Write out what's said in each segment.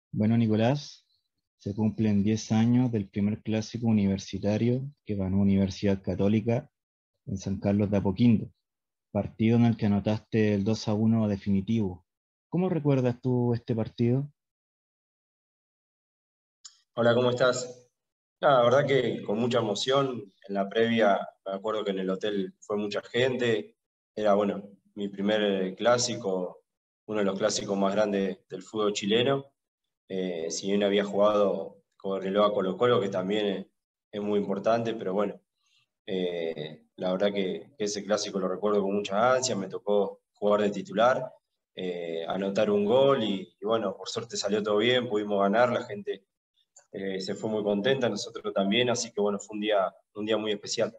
Bueno, Nicolás, se cumplen 10 años del primer clásico universitario que ganó Universidad Católica en San Carlos de Apoquindo, partido en el que anotaste el 2-1 definitivo. ¿Cómo recuerdas tú este partido? Hola, ¿cómo estás? La verdad que con mucha emoción, en la previa, me acuerdo que en el hotel fue mucha gente, era bueno, mi primer clásico, uno de los clásicos más grandes del fútbol chileno. Si bien había jugado con reloj a Colo-Colo, que también es muy importante, pero bueno, la verdad que ese clásico lo recuerdo con mucha ansia, me tocó jugar de titular, anotar un gol y bueno, por suerte salió todo bien, pudimos ganar, la gente se fue muy contenta, nosotros también, así que bueno, fue un día muy especial.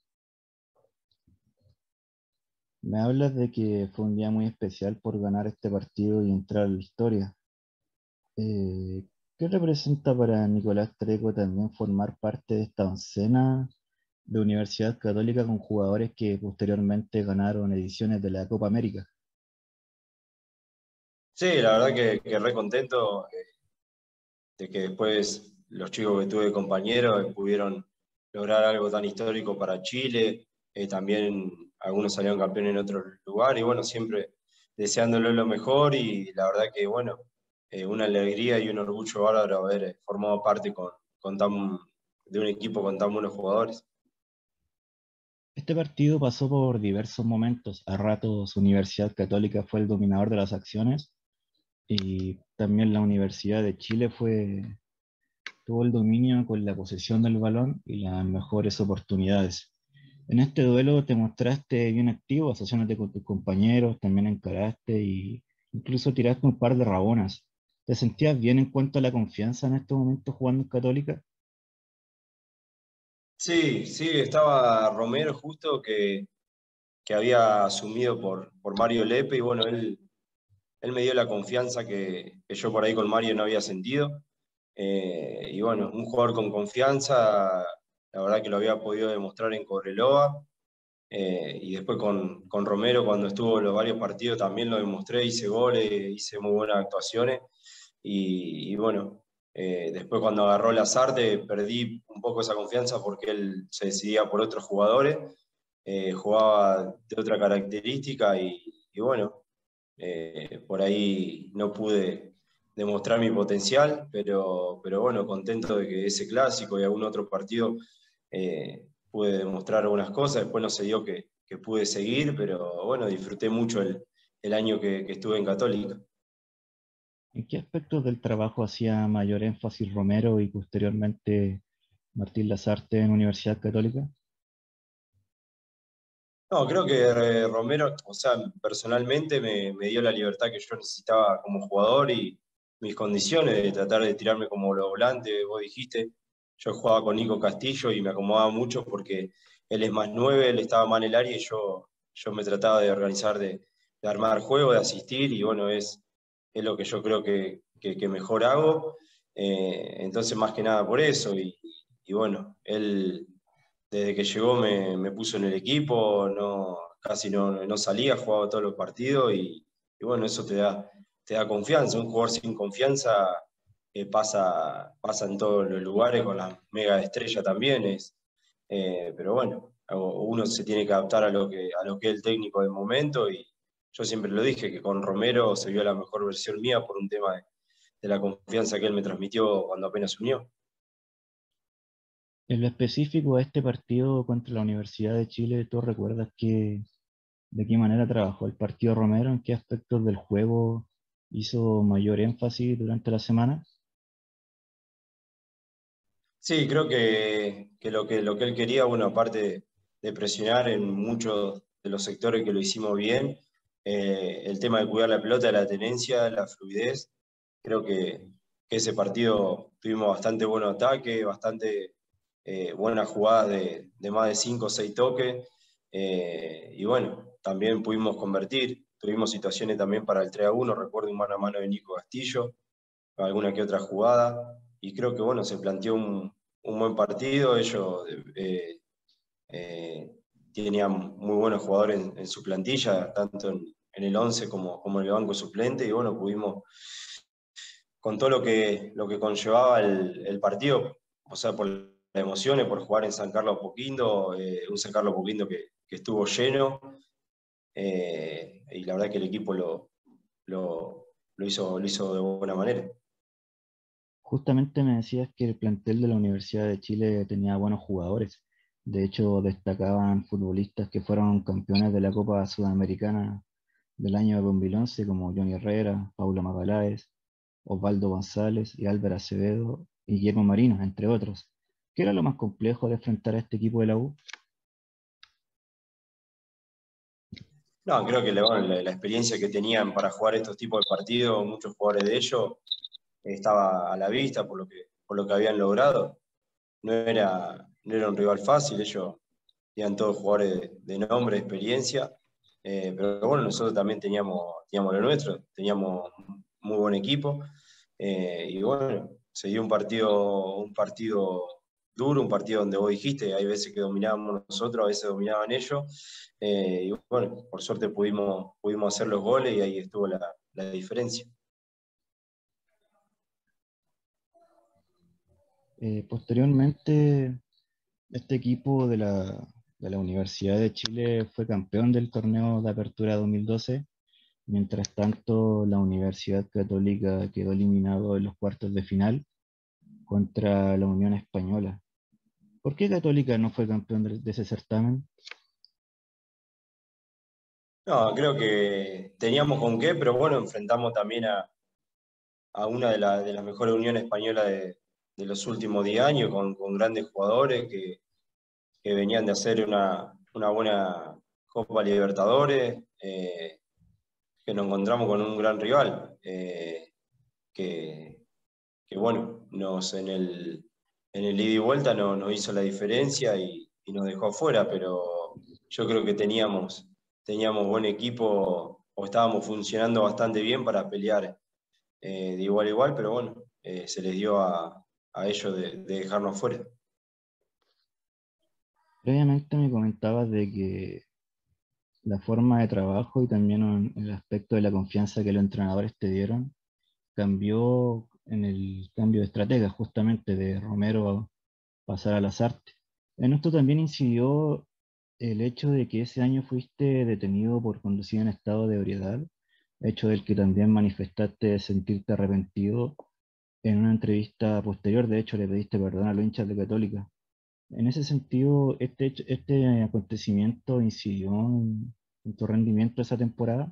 Me hablas de que fue un día muy especial por ganar este partido y entrar a la historia. ¿Qué representa para Nicolás Treco también formar parte de esta oncena de Universidad Católica con jugadores que posteriormente ganaron ediciones de la Copa América? Sí, la verdad que re contento de que después los chicos que tuve de compañeros pudieron lograr algo tan histórico para Chile, también algunos salieron campeones en otro lugar y bueno, siempre deseándole lo mejor y la verdad que bueno, una alegría y un orgullo bárbaro haber formado parte de un equipo con tan buenos jugadores. Este partido pasó por diversos momentos. A ratos Universidad Católica fue el dominador de las acciones y también la Universidad de Chile tuvo el dominio con la posesión del balón y las mejores oportunidades. En este duelo te mostraste bien activo, asociándote con tus compañeros, también encaraste y incluso tiraste un par de rabonas. ¿Te sentías bien en cuanto a la confianza en este momento jugando en Católica? Sí, sí, estaba Romero justo que había asumido por Mario Lepe y bueno, él me dio la confianza que yo por ahí con Mario no había sentido. Y bueno, un jugador con confianza, la verdad que lo había podido demostrar en Cobreloa. Y después con Romero, cuando estuvo en los varios partidos, también lo demostré, hice goles, hice muy buenas actuaciones. Y bueno, después cuando agarró Lazarte, perdí un poco esa confianza porque él se decidía por otros jugadores, jugaba de otra característica y bueno, por ahí no pude demostrar mi potencial, pero bueno, contento de que ese clásico y algún otro partido pude demostrar algunas cosas. Después no se dio que pude seguir, pero bueno, disfruté mucho el año que estuve en Católica. ¿En qué aspectos del trabajo hacía mayor énfasis Romero y posteriormente Martín Lazarte en Universidad Católica? No, creo que Romero, o sea, personalmente me dio la libertad que yo necesitaba como jugador y mis condiciones de tratar de tirarme como los volantes, vos dijiste. Yo jugaba con Nico Castillo y me acomodaba mucho porque él es más nueve, él estaba más en el área y yo me trataba de organizar, de armar juego, de asistir y bueno, es lo que yo creo que mejor hago. Entonces, más que nada por eso y bueno, él desde que llegó me puso en el equipo, no, casi no salía, jugaba todos los partidos y bueno, eso te da confianza. Un jugador sin confianza pasa en todos los lugares con las mega estrellas también. Pero bueno, uno se tiene que adaptar a lo que es el técnico del momento y yo siempre lo dije, que con Romero se vio la mejor versión mía por un tema de la confianza que él me transmitió cuando apenas unió. En lo específico a este partido contra la Universidad de Chile, ¿tú recuerdas de qué manera trabajó el partido Romero? ¿En qué aspectos del juego hizo mayor énfasis durante la semana? Sí, creo que lo que él quería, bueno, aparte de presionar en muchos de los sectores que lo hicimos bien, el tema de cuidar la pelota, la tenencia, la fluidez, creo que ese partido tuvimos bastante buen ataque, bastante buenas jugadas de más de 5 o 6 toques, y bueno, también pudimos convertir, tuvimos situaciones también para el 3-1, recuerdo un mano a mano de Nico Castillo, alguna que otra jugada, y creo que bueno, se planteó un buen partido, ellos eh, tenían muy buenos jugadores en su plantilla, tanto en el 11 como en el banco suplente, y bueno, pudimos con todo lo que conllevaba el partido, o sea, por las emociones, por jugar en San Carlos Apoquindo, un San Carlos Apoquindo que estuvo lleno, y la verdad que el equipo lo hizo de buena manera. Justamente me decías que el plantel de la Universidad de Chile tenía buenos jugadores. De hecho, destacaban futbolistas que fueron campeones de la Copa Sudamericana del año 2011, como Johnny Herrera, Paulo Magaláes, Osvaldo González y Álvaro Acevedo y Guillermo Marino, entre otros. ¿Qué era lo más complejo de enfrentar a este equipo de la U? No, creo que bueno, la experiencia que tenían para jugar estos tipos de partidos, muchos jugadores de ellos, estaba a la vista por lo que habían logrado. No era un rival fácil, ellos eran todos jugadores de nombre, de experiencia, pero bueno, nosotros también teníamos lo nuestro, teníamos un muy buen equipo, y bueno, se dio un partido duro, un partido donde vos dijiste, hay veces que dominábamos nosotros, a veces dominaban ellos, y bueno, por suerte pudimos hacer los goles y ahí estuvo la diferencia. Posteriormente, este equipo de la Universidad de Chile fue campeón del torneo de Apertura 2012. Mientras tanto, la Universidad Católica quedó eliminado en los cuartos de final contra la Unión Española. ¿Por qué Católica no fue campeón de ese certamen? No, creo que teníamos con qué, pero bueno, enfrentamos también a una de las mejores uniones españolas de los últimos 10 años, con grandes jugadores que venían de hacer una buena Copa Libertadores, que nos encontramos con un gran rival, que, que bueno, en el ida y vuelta nos hizo la diferencia y nos dejó afuera, pero yo creo que teníamos buen equipo o estábamos funcionando bastante bien para pelear, de igual a igual, pero bueno, se les dio a ellos de dejarnos fuera. Previamente me comentabas de que la forma de trabajo y también el aspecto de la confianza que los entrenadores te dieron cambió en el cambio de estratega, justamente de Romero a pasar a Lazarte. En esto también incidió el hecho de que ese año fuiste detenido por conducir en estado de ebriedad, hecho del que también manifestaste sentirte arrepentido en una entrevista posterior. De hecho, le pediste perdón a los hinchas de Católica. En ese sentido, este acontecimiento incidió en tu rendimiento esa temporada.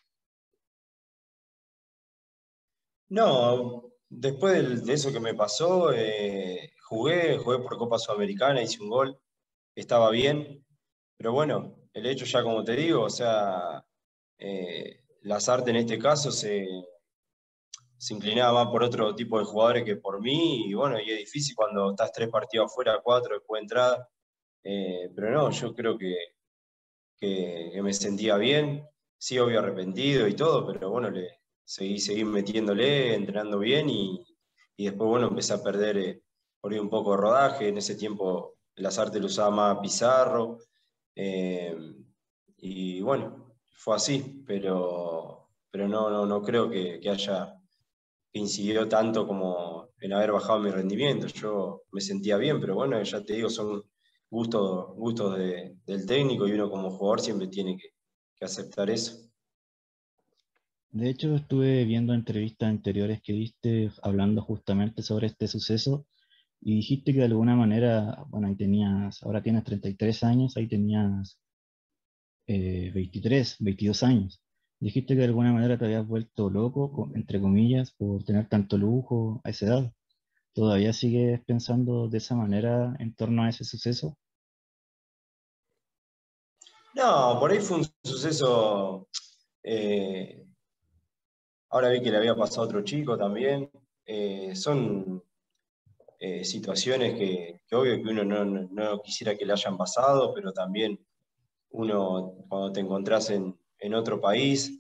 No, después de eso que me pasó, jugué por Copa Sudamericana, hice un gol, estaba bien, pero bueno, el hecho ya como te digo, o sea, Lazarte en este caso se inclinaba más por otro tipo de jugadores que por mí, y bueno, y es difícil cuando estás 3 partidos afuera, 4 después de entrada, pero no, yo creo que me sentía bien, sí, obvio arrepentido y todo, pero bueno, seguí metiéndole, entrenando bien y después, bueno, empecé a perder, por ahí un poco de rodaje. En ese tiempo las artes lo usaba más Pizarro, eh, y bueno, fue así, pero no creo que incidió tanto como en haber bajado mi rendimiento. Yo me sentía bien, pero bueno, ya te digo, son gustos del técnico y uno como jugador siempre tiene que aceptar eso. De hecho, estuve viendo entrevistas anteriores que diste hablando justamente sobre este suceso y dijiste que de alguna manera, bueno, ahí tenías, ahora tienes 33 años, ahí tenías 23, 22 años. Dijiste que de alguna manera te habías vuelto loco, entre comillas, por tener tanto lujo a esa edad. ¿Todavía sigues pensando de esa manera en torno a ese suceso? No, por ahí fue un suceso. eh, Ahora vi que le había pasado a otro chico también. Son situaciones que obvio que uno no quisiera que le hayan pasado, pero también uno cuando te encontrás en otro país,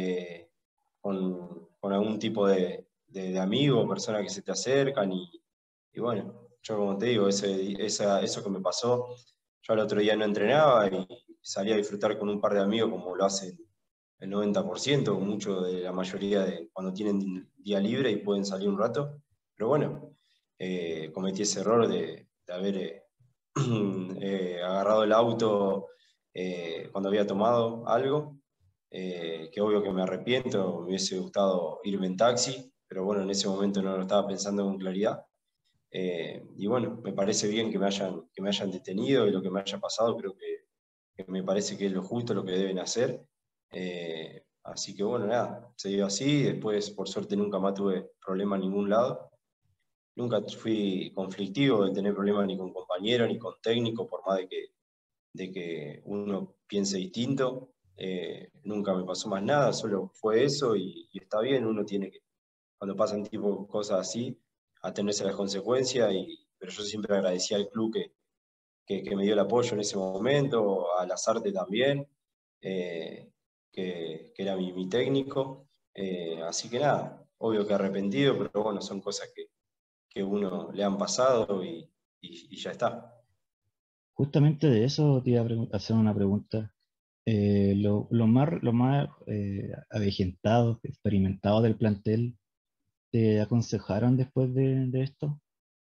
con algún tipo de amigo o persona que se te acercan y bueno, yo como te digo, eso que me pasó, yo al otro día no entrenaba y salí a disfrutar con un par de amigos como lo hacen el 90%, mucho de la mayoría de cuando tienen día libre y pueden salir un rato. Pero bueno, cometí ese error de haber agarrado el auto cuando había tomado algo, que obvio que me arrepiento, me hubiese gustado irme en taxi, pero bueno, en ese momento no lo estaba pensando con claridad. Y bueno, me parece bien que me hayan detenido y lo que me haya pasado, creo que me parece que es lo justo, lo que deben hacer. Así que bueno, nada, se dio así, después por suerte nunca más tuve problema en ningún lado. Nunca fui conflictivo de tener problemas ni con compañeros ni con técnicos, por más de que uno piense distinto. Nunca me pasó más nada, solo fue eso y está bien, uno tiene que, cuando pasan tipo cosas así, atenerse a las consecuencias, pero yo siempre agradecía al club que me dio el apoyo en ese momento, a Lazarte también, eh, que era mi técnico. Así que nada, obvio que arrepentido, pero bueno, son cosas que uno le han pasado y ya está. Justamente de eso te iba a hacer una pregunta. Lo más avejentados, experimentados del plantel, ¿te aconsejaron después de esto?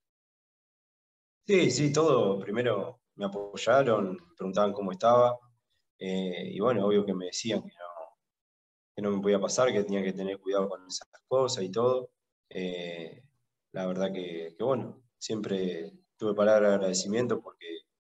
Sí, sí, todo. Primero me apoyaron, me preguntaban cómo estaba, y bueno, obvio que me decían que no me podía pasar, que tenía que tener cuidado con esas cosas y todo. Eh, la verdad que bueno, siempre tuve palabras de agradecimiento porque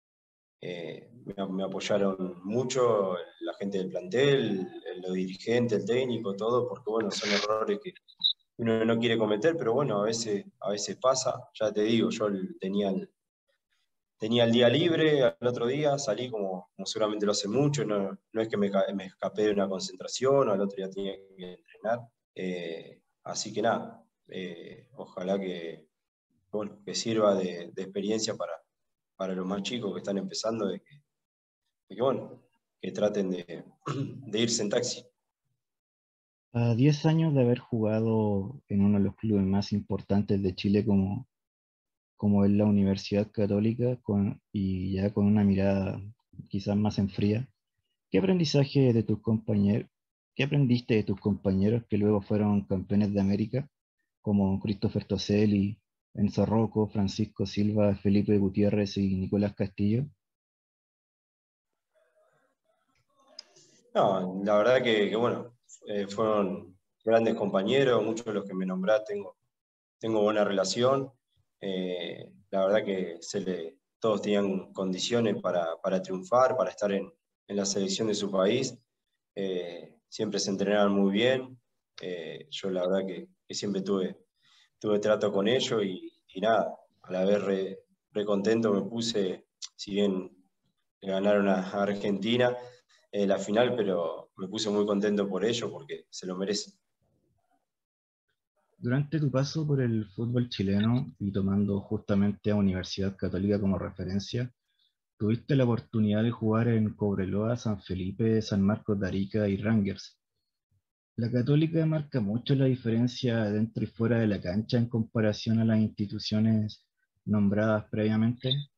me apoyaron mucho la gente del plantel, los dirigentes, el técnico, todo, porque bueno, son errores que uno no quiere cometer, pero bueno, a veces pasa. Ya te digo, yo tenía el día libre al otro día, salí como seguramente lo hace mucho, no es que me escapé de una concentración o al otro día tenía que entrenar. Así que nada, ojalá bueno, que sirva de experiencia para los más chicos que están empezando, de que, bueno, que traten de irse en taxi. A 10 años de haber jugado en uno de los clubes más importantes de Chile como es la Universidad Católica, y ya con una mirada quizás más en fría, ¿qué aprendizaje de tus compañeros, qué aprendiste de tus compañeros que luego fueron campeones de América, como Christopher Toselli, Enzo Rocco, Francisco Silva, Felipe Gutiérrez y Nicolás Castillo? No, la verdad que bueno, fueron grandes compañeros, muchos de los que me nombrás tengo buena relación. La verdad que todos tenían condiciones para triunfar, para estar en la selección de su país. Siempre se entrenaban muy bien. Yo la verdad que siempre tuve trato con ellos y nada, a la vez re contento me puse, si bien ganaron a Argentina la final, pero me puse muy contento por ello porque se lo merecen. Durante tu paso por el fútbol chileno y tomando justamente a Universidad Católica como referencia, tuviste la oportunidad de jugar en Cobreloa, San Felipe, San Marcos de Arica y Rangers. La Católica marca mucho la diferencia dentro y fuera de la cancha en comparación a las instituciones nombradas previamente.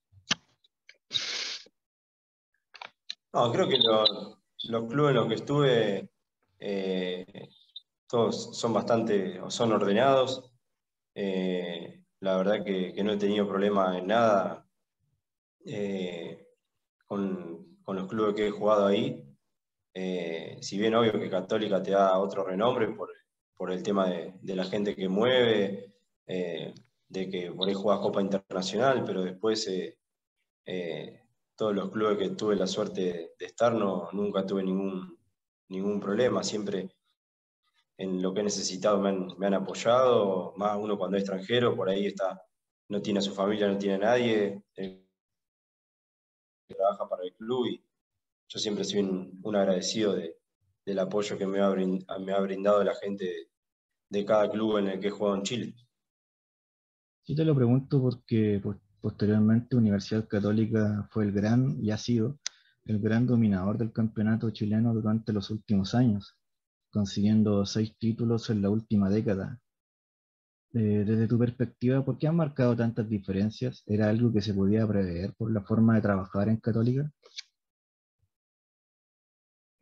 No, creo que los clubes en los que estuve, eh, todos son bastante, o son ordenados. La verdad que no he tenido problema en nada eh, con los clubes que he jugado ahí. Si bien obvio que Católica te da otro renombre por el tema de la gente que mueve, de que por ahí jugás Copa Internacional, pero después eh, todos los clubes que tuve la suerte de estar nunca tuve ningún problema, siempre en lo que he necesitado me han apoyado, más uno cuando es extranjero, por ahí está, no tiene a su familia, no tiene a nadie, trabaja para el club y yo siempre soy un agradecido del apoyo que me ha brindado la gente de cada club en el que he jugado en Chile. Sí te lo pregunto porque posteriormente Universidad Católica fue el gran y ha sido el gran dominador del campeonato chileno durante los últimos años, consiguiendo 6 títulos en la última década. Desde tu perspectiva, ¿por qué han marcado tantas diferencias? ¿Era algo que se podía prever por la forma de trabajar en Católica?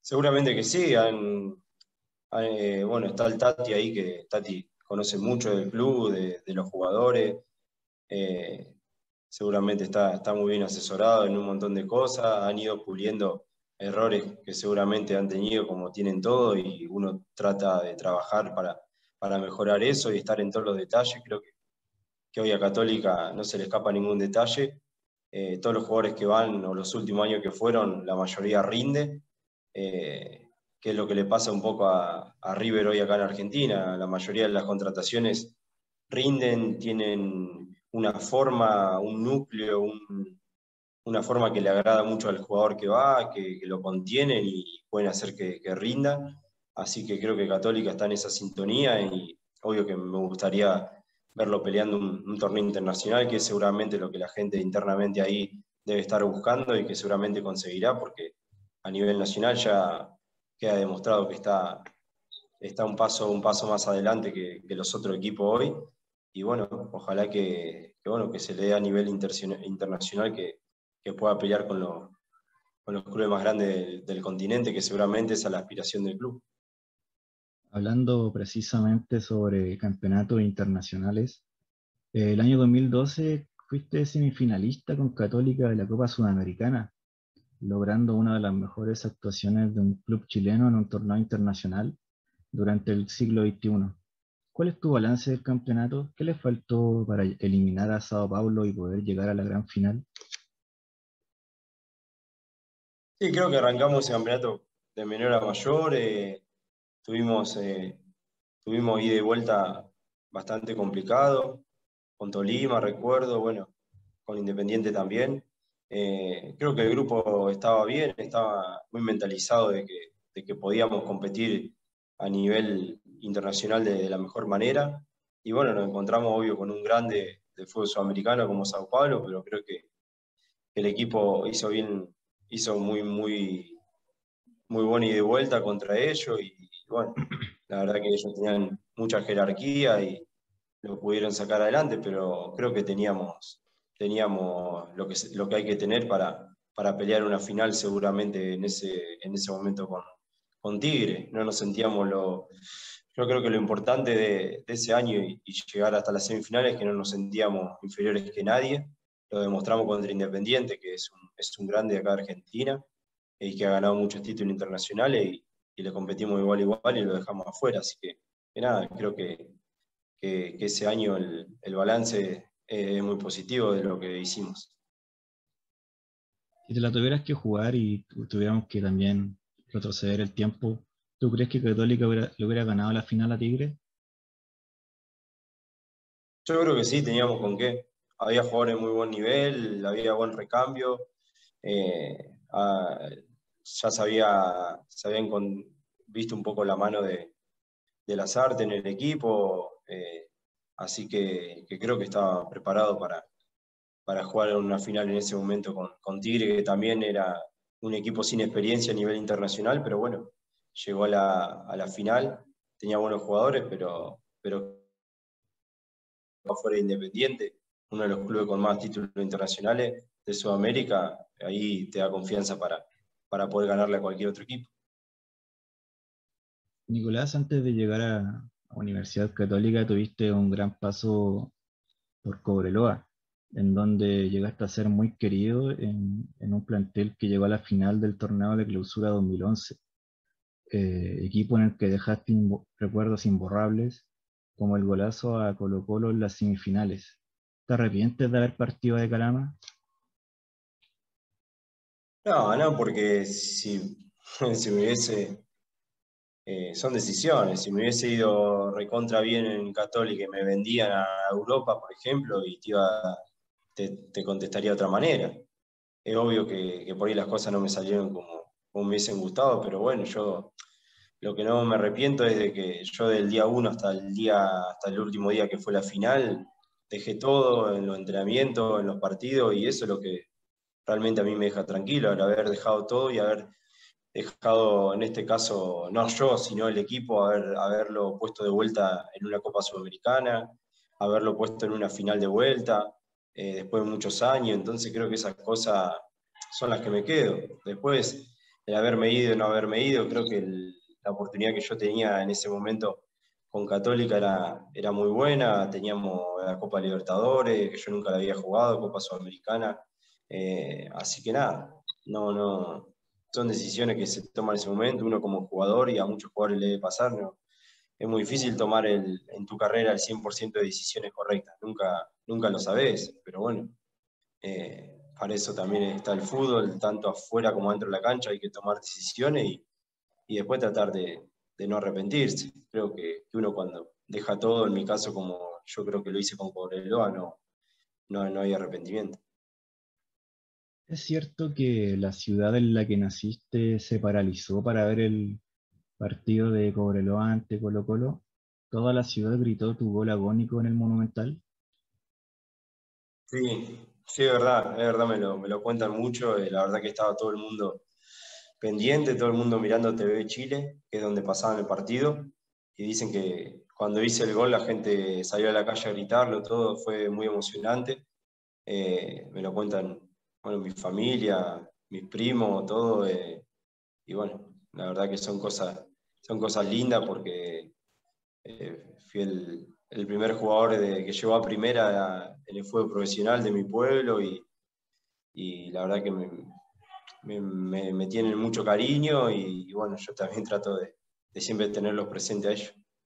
Seguramente que sí. Bueno, está el Tati ahí, que Tati conoce mucho del club, de los jugadores. eh, Seguramente está muy bien asesorado en un montón de cosas. Han ido puliendo errores que seguramente han tenido, como tienen todo, y uno trata de trabajar para mejorar eso y estar en todos los detalles. Creo que hoy a Católica no se le escapa ningún detalle. Todos los jugadores que van, o los últimos años que fueron, la mayoría rinde, que es lo que le pasa un poco a River hoy acá en Argentina. La mayoría de las contrataciones rinden, tienen una forma, un núcleo, una forma que le agrada mucho al jugador que va, que lo contienen y pueden hacer que rinda. Así que creo que Católica está en esa sintonía y obvio que me gustaría verlo peleando un torneo internacional, que es seguramente lo que la gente internamente ahí debe estar buscando y que seguramente conseguirá, porque a nivel nacional ya queda demostrado que está un paso más adelante que los otros equipos hoy. Y bueno, ojalá bueno, que se le dé a nivel internacional que pueda pelear con los clubes más grandes del continente, que seguramente esa es la aspiración del club. Hablando precisamente sobre campeonatos internacionales, el año 2012 fuiste semifinalista con Católica de la Copa Sudamericana, logrando una de las mejores actuaciones de un club chileno en un torneo internacional durante el siglo XXI. ¿Cuál es tu balance del campeonato? ¿Qué le faltó para eliminar a Sao Paulo y poder llegar a la gran final? Sí, creo que arrancamos ese campeonato de menor a mayor. Tuvimos, tuvimos ida y vuelta bastante complicado, con Tolima, recuerdo, bueno, con Independiente también. Creo que el grupo estaba bien, estaba muy mentalizado de que podíamos competir a nivel internacional de la mejor manera. Y bueno, nos encontramos obvio con un grande del fútbol sudamericano como Sao Paulo, pero creo que el equipo hizo bien, hizo muy buena ida y de vuelta contra ellos. Y bueno, la verdad que ellos tenían mucha jerarquía y lo pudieron sacar adelante, pero creo que teníamos lo que hay que tener para pelear una final seguramente en ese momento con Tigre. No nos sentíamos yo creo que lo importante de ese año y llegar hasta las semifinales es que no nos sentíamos inferiores que nadie. Lo demostramos contra Independiente, que es un grande de acá de Argentina y que ha ganado muchos títulos internacionales y le competimos igual a igual y lo dejamos afuera. Así que nada, creo que ese año el balance es muy positivo de lo que hicimos. Si te la tuvieras que jugar y tuviéramos que también retroceder el tiempo, ¿tú crees que Católica le hubiera ganado la final a Tigre? Yo creo que sí, teníamos con qué. Había jugadores de muy buen nivel, había buen recambio, eh, ah, ya se habían visto un poco la mano de Lazarte en el equipo, así que creo que estaba preparado para jugar en una final en ese momento con Tigre, que también era un equipo sin experiencia a nivel internacional, pero bueno, llegó a la final, tenía buenos jugadores, pero fuera Independiente, uno de los clubes con más títulos internacionales de Sudamérica, ahí te da confianza para poder ganarle a cualquier otro equipo. Nicolás, antes de llegar a Universidad Católica, tuviste un gran paso por Cobreloa, en donde llegaste a ser muy querido en un plantel que llegó a la final del torneo de clausura 2011, equipo en el que dejaste recuerdos imborrables, como el golazo a Colo-Colo en las semifinales. ¿Te arrepientes de haber partido de Calama? No, porque si me hubiese, son decisiones, si me hubiese ido recontra bien en Católica y me vendían a Europa, por ejemplo, y te contestaría de otra manera. Es obvio que por ahí las cosas no me salieron como me hubiesen gustado, pero bueno, yo lo que no me arrepiento es de que yo del día uno hasta el último día que fue la final, dejé todo en los entrenamientos, en los partidos, y eso es lo que realmente a mí me deja tranquilo, al haber dejado todo y haber dejado, en este caso, no yo, sino el equipo, haberlo puesto de vuelta en una Copa Sudamericana, haberlo puesto en una final de vuelta, después de muchos años. Entonces creo que esas cosas son las que me quedo. Después, el haberme ido y no haberme ido. Creo que la oportunidad que yo tenía en ese momento con Católica era muy buena. Teníamos la Copa Libertadores, que yo nunca la había jugado, Copa Sudamericana. Así que nada, no, son decisiones que se toman en ese momento, uno como jugador, y a muchos jugadores le debe pasar, ¿no? Es muy difícil tomar en tu carrera el 100% de decisiones correctas, nunca lo sabés, pero bueno, para eso también está el fútbol, tanto afuera como dentro de la cancha, hay que tomar decisiones y después tratar de no arrepentirse. Creo que uno cuando deja todo, en mi caso como yo creo que lo hice con Cobreloa, no hay arrepentimiento. ¿Es cierto que la ciudad en la que naciste se paralizó para ver el partido de Cobreloa ante Colo-Colo? ¿Toda la ciudad gritó tu gol agónico en el Monumental? Sí, es verdad, me lo cuentan mucho, la verdad que estaba todo el mundo pendiente, todo el mundo mirando TV Chile, que es donde pasaban el partido, y dicen que cuando hice el gol la gente salió a la calle a gritarlo, todo fue muy emocionante. Me lo cuentan, bueno, mi familia, mis primos, todo, y bueno, la verdad que son cosas lindas porque fui el primer jugador que llegó a primera en el fútbol profesional de mi pueblo y la verdad que me tienen mucho cariño y bueno, yo también trato de siempre tenerlos presentes a ellos.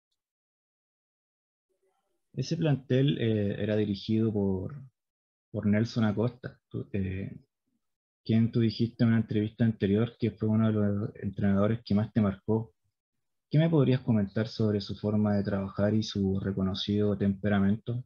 Ese plantel era dirigido por Nelson Acosta, quien tú dijiste en una entrevista anterior que fue uno de los entrenadores que más te marcó. ¿Qué me podrías comentar sobre su forma de trabajar y su reconocido temperamento?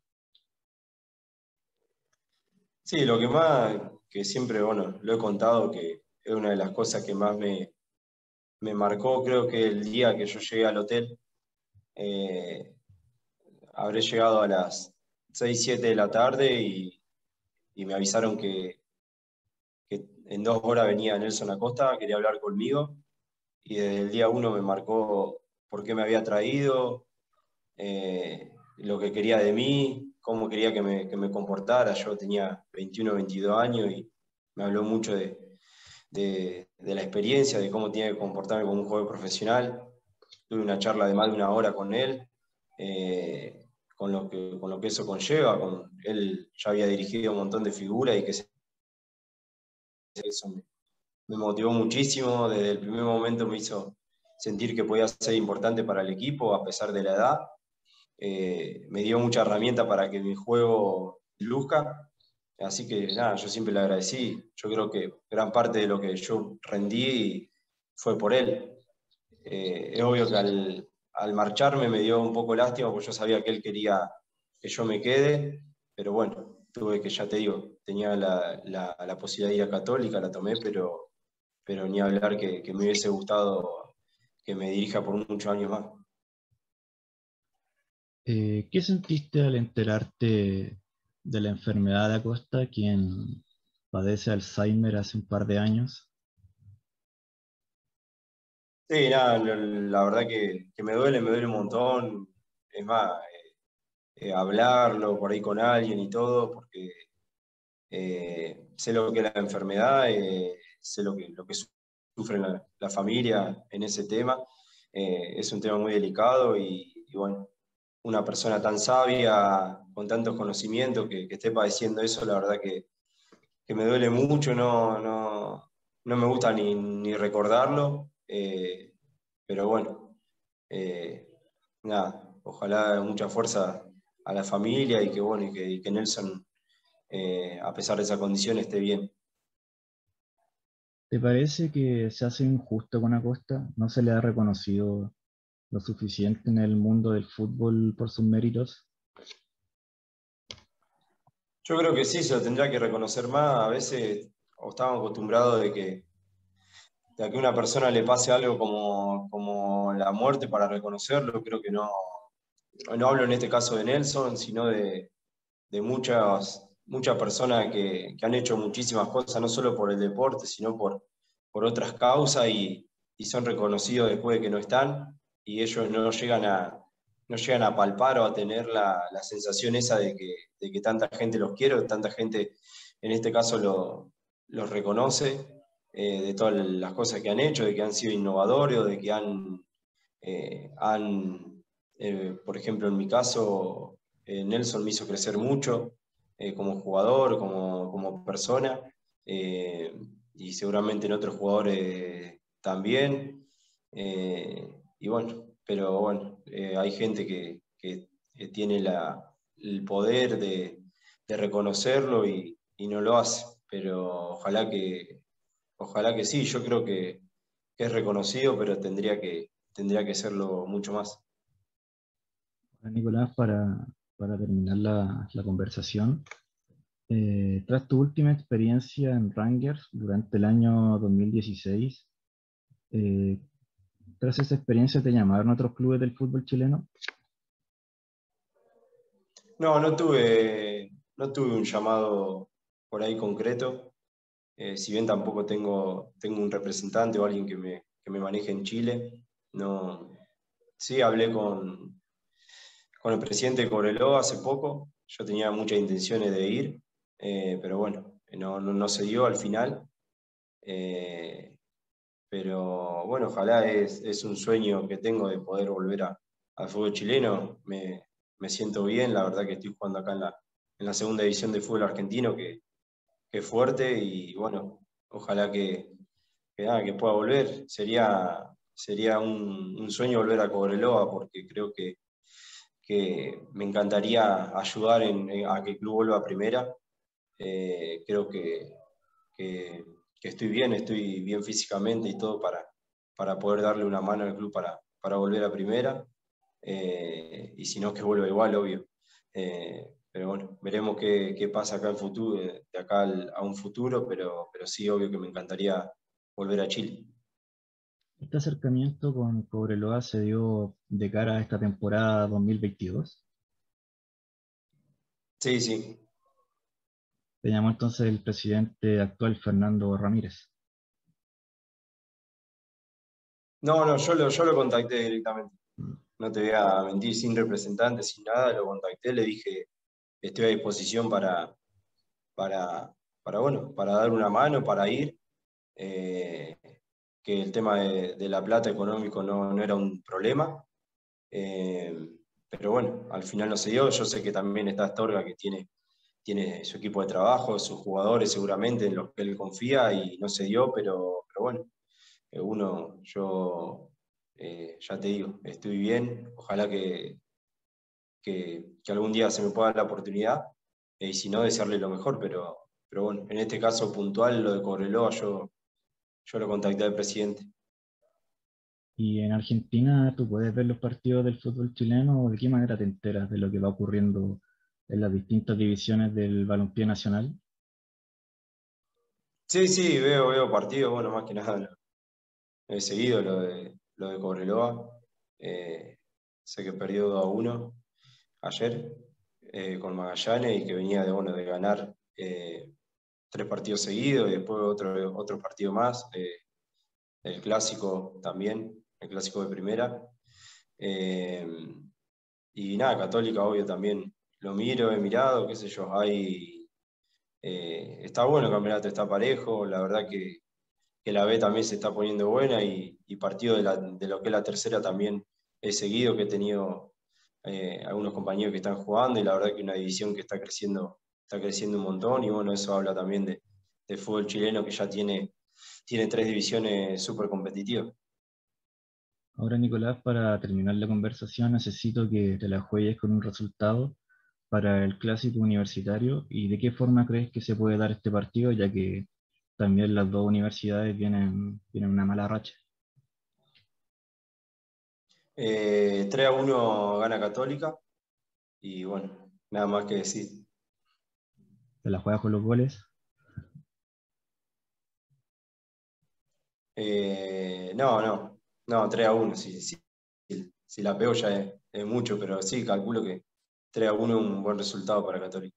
Sí, lo que más, que siempre, bueno, lo he contado, que es una de las cosas que más me marcó, creo que el día que yo llegué al hotel, eh, habré llegado a las 6 7 de la tarde y me avisaron que en 2 horas venía Nelson Acosta, quería hablar conmigo y desde el día uno me marcó por qué me había traído, lo que quería de mí, cómo quería que me comportara. Yo tenía 21 22 años y me habló mucho de la experiencia, de cómo tiene que comportarme como un jugador profesional. Tuve una charla de más de una hora con él, con lo que eso conlleva. Él ya había dirigido un montón de figuras y que eso me motivó muchísimo. Desde el primer momento me hizo sentir que podía ser importante para el equipo a pesar de la edad. Me dio mucha herramienta para que mi juego luzca. Así que nada, yo siempre le agradecí. Yo creo que gran parte de lo que yo rendí fue por él. Es obvio que al marcharme me dio un poco lástima porque yo sabía que él quería que yo me quede, pero bueno, tuve que, ya te digo, tenía la posibilidad de ir a Católica, la tomé, pero ni hablar que me hubiese gustado que me dirija por muchos años más. ¿Qué sentiste al enterarte de la enfermedad de Acosta, quien padece Alzheimer hace un par de años? Sí, nada, la verdad que me duele un montón. Es más, hablarlo por ahí con alguien y todo, porque sé lo que es la enfermedad, sé lo que sufre la familia en ese tema. Es un tema muy delicado y bueno, una persona tan sabia, con tantos conocimientos, que esté padeciendo eso, la verdad que me duele mucho, no me gusta ni recordarlo, pero bueno, eh, nada, ojalá mucha fuerza a la familia y que bueno, y que Nelson, a pesar de esa condición, esté bien. ¿Te parece que se hace injusto con Acosta? ¿No se le ha reconocido lo suficiente en el mundo del fútbol por sus méritos? Yo creo que sí, se lo tendrá que reconocer más. A veces o estamos acostumbrados de a que una persona le pase algo como la muerte para reconocerlo. Creo que no hablo en este caso de Nelson, sino de muchas personas que han hecho muchísimas cosas, no solo por el deporte, sino por otras causas y son reconocidos después de que no están y ellos no llegan a palpar o a tener la sensación esa de que tanta gente los quiere, o tanta gente en este caso los reconoce. de todas las cosas que han hecho, de que han sido innovadores, o de que por ejemplo, en mi caso, Nelson me hizo crecer mucho como jugador, como persona, y seguramente en otros jugadores también. Y bueno, pero bueno, hay gente que tiene el poder de reconocerlo y no lo hace, pero ojalá que sí, yo creo que es reconocido, pero tendría que serlo mucho más. Bueno, Nicolás, para terminar la conversación, tras tu última experiencia en Rangers durante el año 2016, eh, tras esa experiencia te llamaron a otros clubes del fútbol chileno. No, no tuve un llamado por ahí concreto, si bien tampoco tengo un representante o alguien que me maneje en Chile. No, sí, hablé con el presidente de Cobreloa hace poco. Yo tenía muchas intenciones de ir, pero bueno, no se dio al final. Eh, pero bueno, ojalá es un sueño que tengo de poder volver al fútbol chileno. Me siento bien, la verdad que estoy jugando acá en la segunda división de fútbol argentino, que es fuerte y bueno, ojalá nada, que pueda volver. Sería un sueño volver a Cobreloa porque creo que me encantaría ayudar a que el club vuelva a primera. Creo que, que estoy bien físicamente y todo para poder darle una mano al club para volver a primera. Y si no, que vuelva igual, obvio. Pero bueno, veremos qué pasa acá en futuro, de acá a un futuro, pero sí, obvio que me encantaría volver a Chile. Este acercamiento con Cobreloa se dio de cara a esta temporada 2022. Sí, sí. Te llamó entonces el presidente actual, Fernando Ramírez. No, yo lo contacté directamente. No te voy a mentir, sin representante, sin nada, lo contacté, le dije, estoy a disposición para, bueno, para dar una mano, para ir, eh, que el tema de la plata económico no era un problema, eh, pero bueno, al final no se dio. Yo sé que también está Astorga, que tiene su equipo de trabajo, sus jugadores seguramente en los que él confía y no se dio, pero bueno, yo ya te digo, estoy bien, ojalá que algún día se me pueda dar la oportunidad, y si no, desearle lo mejor, pero bueno, en este caso puntual, lo de Cobreloa, yo lo contacté al presidente. Y en Argentina, ¿tú puedes ver los partidos del fútbol chileno o de qué manera te enteras de lo que va ocurriendo en las distintas divisiones del balompié nacional? Sí, sí, veo partidos, bueno, más que nada he seguido lo de Cobreloa. Sé que perdió 2-1 ayer con Magallanes y que venía bueno, de ganar 3 partidos seguidos y después otro partido más, el clásico también, el clásico de primera. Eh, y nada, Católica, obvio, también lo miro, he mirado, qué sé yo, está bueno el campeonato, está parejo, la verdad que la B también se está poniendo buena y partido de lo que es la tercera también he seguido, que he tenido algunos compañeros que están jugando y la verdad que una división que está creciendo un montón y bueno, eso habla también de fútbol chileno que ya tiene 3 divisiones súper competitivas. Ahora, Nicolás, para terminar la conversación, necesito que te la juegues con un resultado para el clásico universitario y de qué forma crees que se puede dar este partido, ya que también las dos universidades vienen una mala racha. 3-1 gana Católica y bueno, nada más que decir. ¿Te la juegas con los goles? No, 3-1, si la pego ya es mucho, pero sí, calculo que 3-1 es un buen resultado para Católica.